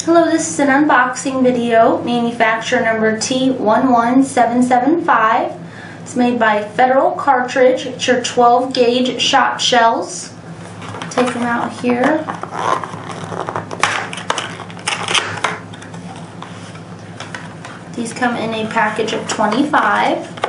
Hello, this is an unboxing video, manufacturer number T11775. It's made by Federal Cartridge. It's your 12 gauge shot shells. Take them out here. These come in a package of 25.